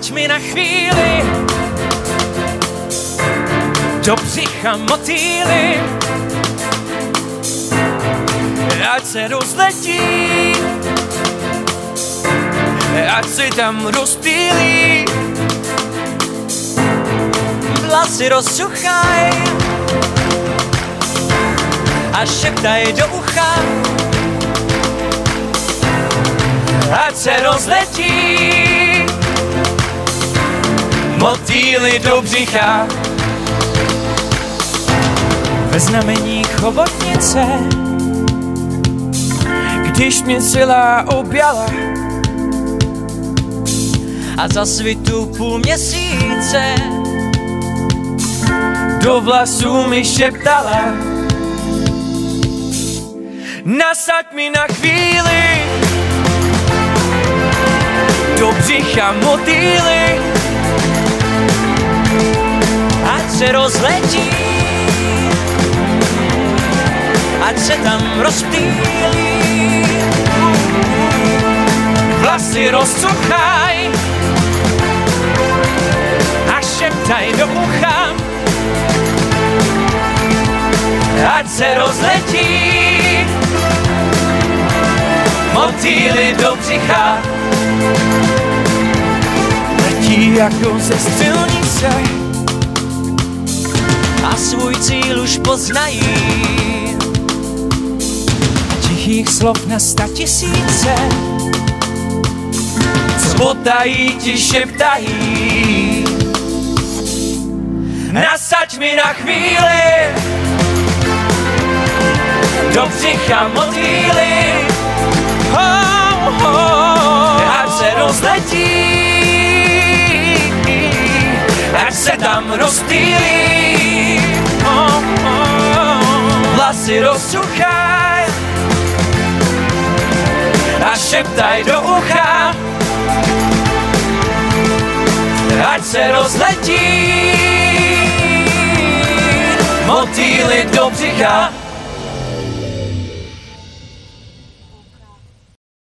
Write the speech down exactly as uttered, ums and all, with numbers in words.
nasaď mi na chvíli do břicha motýly, ať se rozletí, ať se tam rozptýlí, vlasy rozsuchaj a šeptaj do ucha, ať se rozletí motýly do břicha. Ve znamení chobotnice, když mě celá objala a za svitu půl měsíce do vlasů mi šeptala, nasaď mi na chvíli do břicha motýly, ať se rozletí, ať se tam rozptýlí, vlasy rozsuchaj a šeptaj do ucha, ať se rozletí motýly do břicha. Letí jako ze střelnice a svůj cíl už poznají, tichých slov na sta tisíce, co potají ti šeptají, nasaď mi na chvíli do břicha motýly, oh, oh, ať se rozletí, ať se tam rozptýlí, oh, oh, vlasy rozsuchaj a šeptaj do ucha, ať se rozletí motýly do břicha.